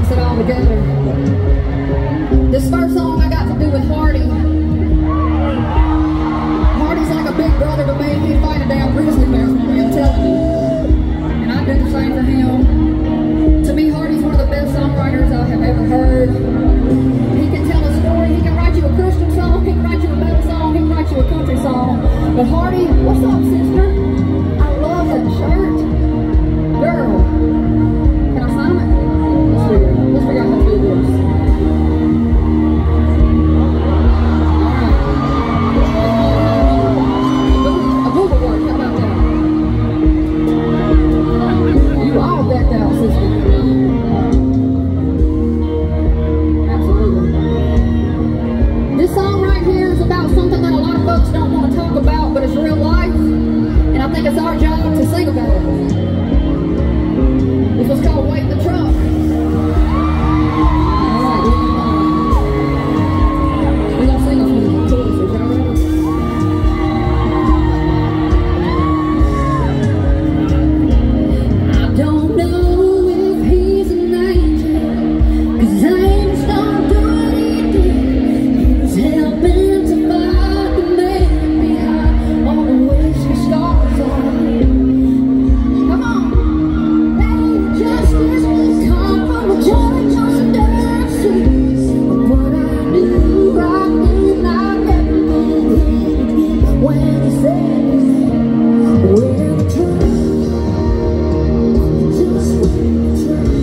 mix it all together. This first song I got to do with Hardy. Hardy's like a big brother to me. He'd fight a damn grizzly bear for me, I'm telling you. And I do the same for him. To me, Hardy's one of the best songwriters I have ever heard. He can tell a story. He can write you a Christian song. He can write you a metal song. He can write you a country song. But Hardy, what's up, sister? I love that shirt. Girl, can I sign it? Let's figure out how to do this. Alright. A Google work, how about that? You all decked out, sister. Absolutely. This song right here is about something that a lot of folks don't want to talk about, but it's real life. And I think it's our job to sing about it. This was called Wait in the Truck. Alright, we're gonna sing a few choruses, y'all ready? I don't know if he's an angel, 'cause angels don't do what he did. He was helping to find the man behind all the ways he scars on. Come on. Justice will come from a judge on the dirty streets. What I knew right then, I never believed when he said, we're the truth. Just we're the truth.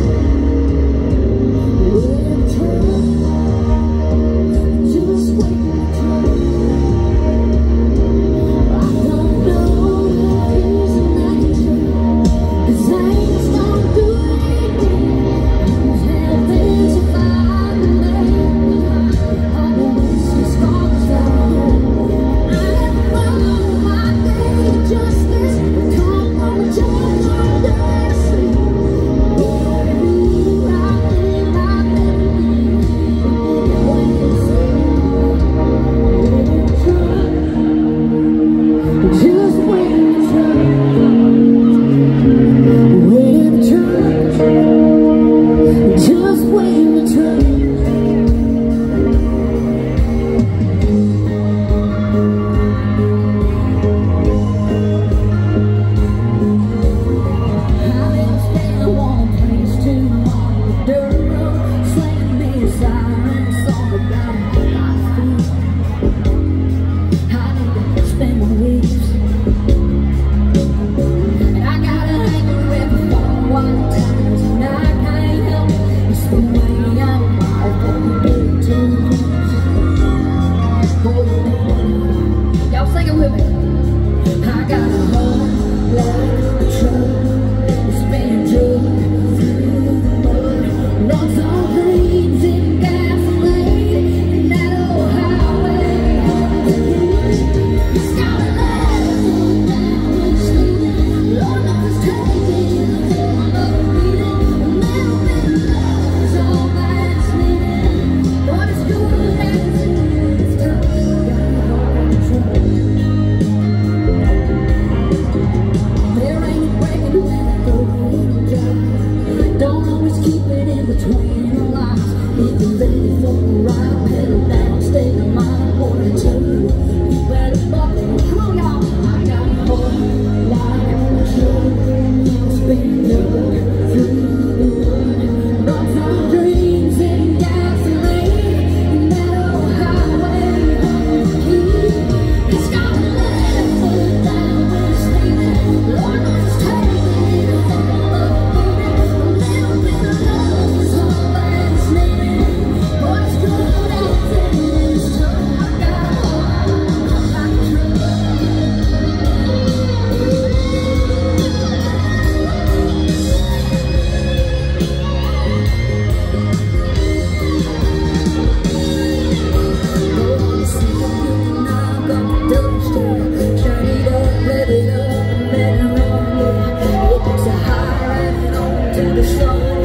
We're the truth. Just we're the truth. I don't know if he's an angel, 'cause angels don't do anything. Who's helping to find the man behind all the whiskey scars down? I never know my day of justice will come from a judge on the street. What I knew right then, I never believed when he said, we're the truth. Just wait in the truck. Wait in the truck. Just wait in the truck. I didn't stand one place too long. The dirt road slammed me a siren song about my feet. I need to spend my weeks. And I got a hanger every fall one times, and I can't help it. It's the way I'm wired for the dirty blues. Y'all sing it with me. I got a heart like a truck. It's been drugged through the mud. Runs on dreams and gasoline, and that old highway. It's got a ladder going down and sleeping. Lord knows it's taking another beating. A little bit of love is all that's needed. But it's good as it is. Got a heart like a truck. There ain't a breaking when I go in the job. Don't always keep it in between the lines. If you're ready for the ride, pedal down, stay in mind. Boy, I tell you, you better buckle. Come on, y'all. I got a heart like a truck. It's been drugged through the mud. Runs on dreams and gasoline, and that old highway home key. It's got a ladder foot down when it's sleeping. Lord knows it's taking a whole lot of beating. A little bit of love is all that's needed. But it's good as it is. I got a heart like a truck. Go on, see you knock on the dumpster. Shine it up, rev it up, and let it run. It takes a high ride on to the sun.